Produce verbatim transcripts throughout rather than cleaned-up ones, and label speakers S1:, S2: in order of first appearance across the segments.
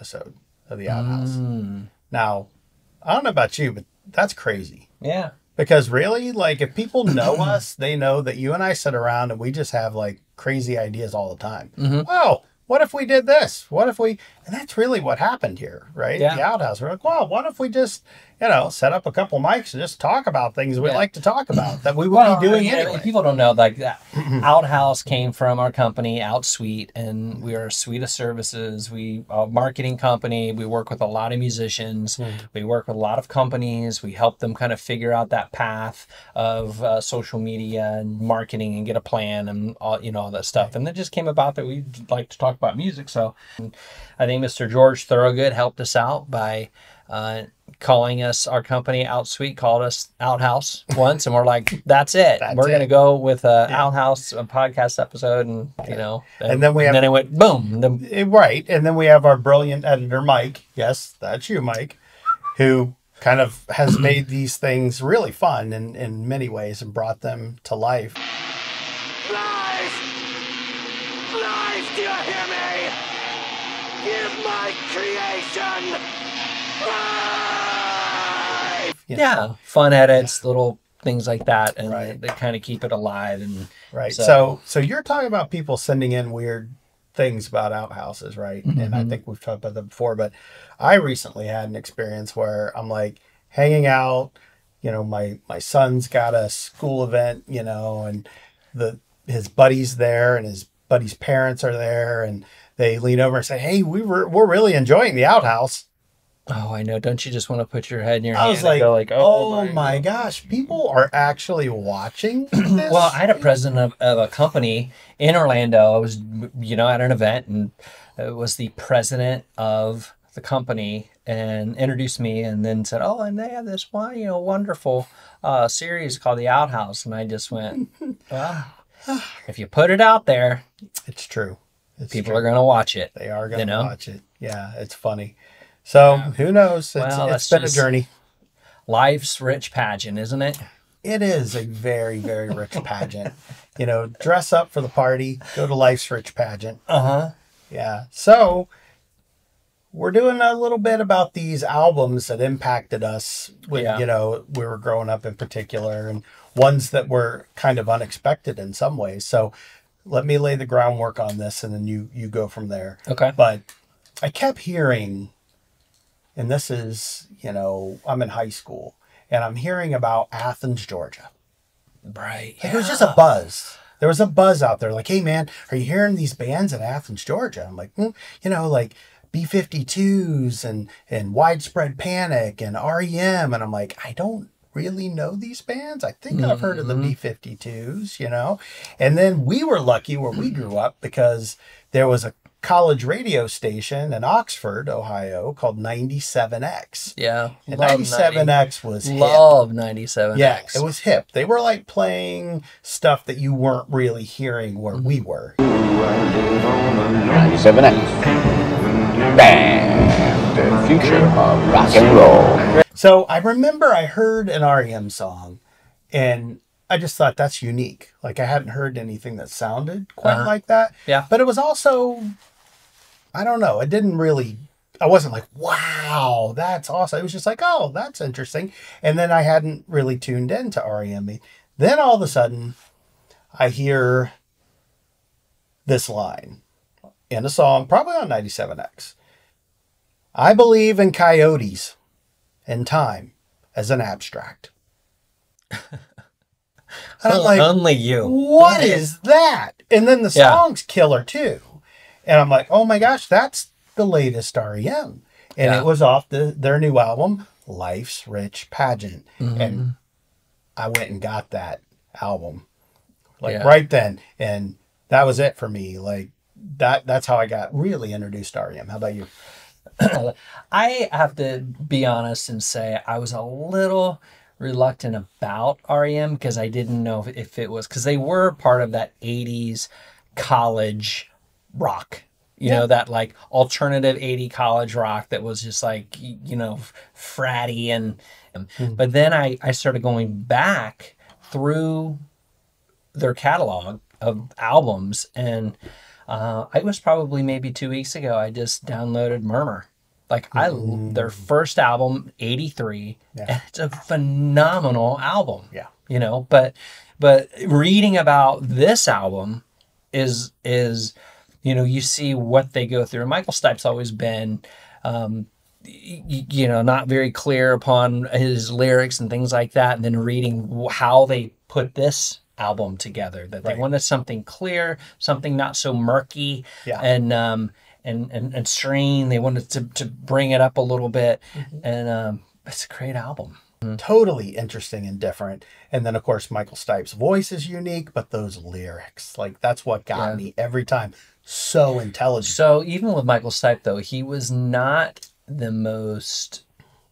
S1: episode of the OutHouse.
S2: Mm.
S1: Now, I don't know about you, but that's crazy.
S2: Yeah.
S1: Because really, like, if people know us, they know that you and I sit around and we just have, like, crazy ideas all the time.
S2: Mm-hmm.
S1: Wow, what if we did this? What if we... And that's really what happened here, right?
S2: Yeah.
S1: The OutHouse. We're like, wow, what if we just, you know, set up a couple mics and just talk about things we
S2: Yeah.
S1: like to talk about that we would
S2: Well,
S1: be doing
S2: you know,
S1: anyway.
S2: people don't know, like, that OutHouse came from our company, OutSuite, and we are a suite of services. We are a marketing company. We work with a lot of musicians.
S1: Mm.
S2: We work with a lot of companies. We help them kind of figure out that path of uh, social media and marketing and get a plan and all, you know, all that stuff. And it just came about that we like to talk about music. So I think Mister George Thorogood helped us out by uh, calling us, our company OutSuite called us OutHouse once, and we're like, that's it.
S1: That's
S2: we're
S1: it.
S2: going to go with a
S1: Yeah.
S2: OutHouse a podcast episode, and you know,
S1: And then we have-
S2: and then it went boom. The,
S1: Eh, Right. And then we have our brilliant editor, Mike. Yes, that's you, Mike, who kind of has made these things really fun in, in many ways and brought them to life.
S3: Lies! Lies! Do you hear me? Give my creation life!
S1: You know,
S2: yeah, fun edits, little things like that, and
S1: Right.
S2: they, they kind of keep it alive. And
S1: Right.
S2: So-
S1: So, so you're talking about people sending in weird things about outhouses, right? And I think we've talked about that before, but I recently had an experience where I'm like hanging out, you know, my, my son's got a school event, you know, and the, his buddy's there and his buddy's parents are there, and they lean over and say, "Hey, we were, we're really enjoying the outhouse."
S2: oh, I know. Don't you just want to put your head in your
S1: I
S2: hand
S1: was
S2: and
S1: like,
S2: go like,
S1: oh,
S2: oh,
S1: my gosh, people are actually watching this?
S2: Well, I had a president of, of a company in Orlando. I was, you know, at an event, and it was the president of the company and introduced me, and then said, "Oh, and they have this one, you know, wonderful uh, series called the OutHouse." And I just went, "Well, if you put it out there,
S1: It's true. It's
S2: people
S1: true.
S2: are going to watch it."
S1: They are going to
S2: you know?
S1: watch it. Yeah, it's funny. So who knows? It's,
S2: Well,
S1: it's
S2: that's
S1: been
S2: just-
S1: a journey.
S2: Life's rich pageant, isn't it?
S1: It is a very, very rich pageant. You know, dress up for the party, go to life's rich pageant.
S2: Uh huh.
S1: Yeah. So we're doing a little bit about these albums that impacted us when,
S2: Yeah.
S1: you know, we were growing up in particular, and ones that were kind of unexpected in some ways. So let me lay the groundwork on this, and then you, you go from there.
S2: Okay.
S1: But I kept hearing, and this is, you know, I'm in high school, and I'm hearing about Athens, Georgia.
S2: Right.
S1: Like, it was just a buzz. There was a buzz out there. Like, hey, man, are you hearing these bands in Athens, Georgia? I'm like, hmm, you know, like B fifty-twos and, and Widespread Panic and R E M. And I'm like, I don't really know these bands. I think I've heard of the B fifty-twos, you know? And then we were lucky where we grew up because there was a college radio station in Oxford, Ohio called ninety-seven X.
S2: Yeah.
S1: And
S2: Love
S1: ninety-seven X was hip.
S2: Love ninety-seven.
S1: Yeah, it was hip. They were like playing stuff that you weren't really hearing where we were.
S4: ninety-seven X. Band, the future of rock and roll.
S1: So I remember I heard an R E M song, and I just thought that's unique. Like, I hadn't heard anything that sounded quite
S2: Uh-huh.
S1: like that.
S2: Yeah.
S1: But it was also, I don't know, it didn't really, I wasn't like, wow, that's awesome. It was just like, oh, that's interesting. And then I hadn't really tuned into R E M. Then all of a sudden, I hear this line in a song, probably on ninety-seven X. I believe in coyotes and time as an abstract. And I'm like,
S2: only you.
S1: what is that? And then the
S2: Yeah.
S1: song's killer too. And I'm like, oh my gosh, that's the latest R E M. And
S2: Yeah.
S1: it was off the, their new album, Life's Rich Pageant.
S2: Mm-hmm.
S1: And I went and got that album like
S2: Yeah.
S1: right then. And that was it for me. Like that, that's how I got really introduced to R E M. How about you?
S2: I have to be honest and say I was a little reluctant about R E M because I didn't know if, if it was, because they were part of that eighties college rock. You
S1: Yeah.
S2: know, that like alternative eighty college rock that was just like, y- you know, fratty. And, but then I, I started going back through their catalog of albums, and uh, it was probably maybe two weeks ago I just downloaded Murmur, Like I, their first album, eighty-three,
S1: Yeah.
S2: and it's a phenomenal album.
S1: Yeah.
S2: You know, but but reading about this album is is, you know, you see what they go through. Michael Stipe's always been, um, y- you know, not very clear upon his lyrics and things like that. And then reading how they put this album together, that they
S1: Right.
S2: wanted something clear, something not so murky,
S1: Yeah.
S2: and um, and and and serene. They wanted to to bring it up a little bit,
S1: Mm-hmm.
S2: and um, it's a great album.
S1: Totally interesting and different. And then, of course, Michael Stipe's voice is unique, but those lyrics, like, that's what got
S2: Yeah.
S1: me every time. So intelligent.
S2: So even with Michael Stipe, though, he was not the most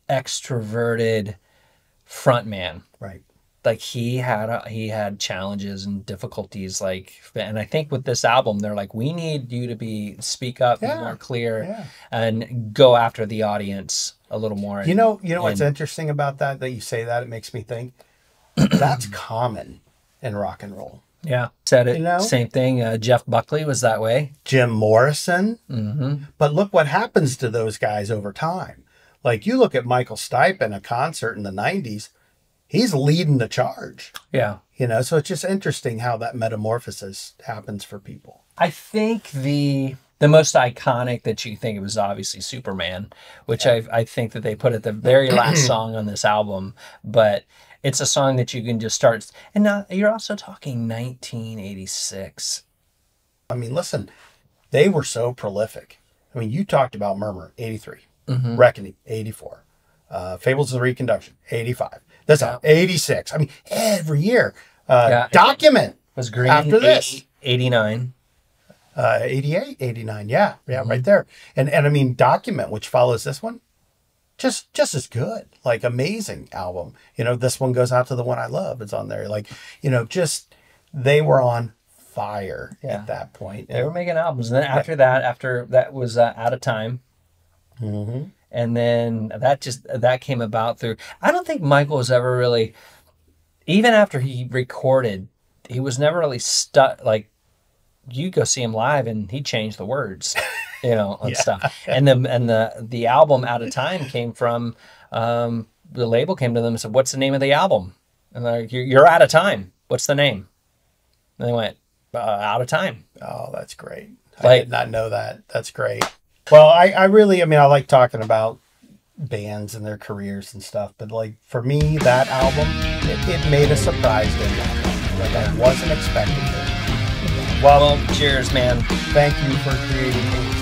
S2: extroverted frontman.
S1: Right.
S2: Like he had a, he had challenges and difficulties. Like, and I think with this album, they're like, we need you to be speak up,
S1: Yeah.
S2: be more clear,
S1: Yeah.
S2: and go after the audience a little more.
S1: You know, you know what's
S2: And-
S1: interesting about that, that you say that, it makes me think that's common in rock and roll.
S2: Yeah, said it.
S1: You know?
S2: Same thing. Uh, Jeff Buckley was that way.
S1: Jim Morrison.
S2: Mm-hmm.
S1: But look what happens to those guys over time. Like, you look at Michael Stipe in a concert in the nineties, he's leading the charge.
S2: Yeah.
S1: You know, so it's just interesting how that metamorphosis happens for people.
S2: I think the the most iconic that you think of was obviously Superman, which I I think that they put at the very last song on this album, but it's a song that you can just start. And now you're also talking nineteen eighty-six.
S1: I mean, listen, they were so prolific. I mean, you talked about Murmur, eighty-three,
S2: Mm-hmm.
S1: Reckoning, eighty-four, uh, Fables of the Reconduction, eighty-five. This
S2: Yeah.
S1: out, eighty-six. I mean, every year. Uh,
S2: Yeah.
S1: Document
S2: Was Green
S1: after this.
S2: eighty-nine.
S1: Uh, eighty-eight, eighty-nine. Yeah, yeah,
S2: Mm-hmm.
S1: right there. And and I mean, Document, which follows this one, just just as good. Like, amazing album. You know, this one goes out to the one I love. It's on there. Like, you know, just they were on fire
S2: Yeah.
S1: at that point.
S2: They were making albums, and then after that, after that was uh, Out of Time.
S1: Mm-hmm.
S2: And then that just that came about through. I don't think Michael was ever really, even after he recorded, he was never really stuck. Like, you go see him live, and he changed the words, you know, and
S1: Yeah.
S2: stuff. And the and the the album Out of Time came from um, the label came to them and said, "What's the name of the album?" And they're like, "You're, you're out of time. What's the name?" And they went, uh, "Out of Time."
S1: Oh, that's great. I
S2: Like-
S1: did not know that. That's great. Well, I, I really, I mean, I like talking about bands and their careers and stuff, but like for me, that album, it, it made a surprise to me. Like, I wasn't expecting it.
S2: Well, cheers, man.
S1: Thank you for creating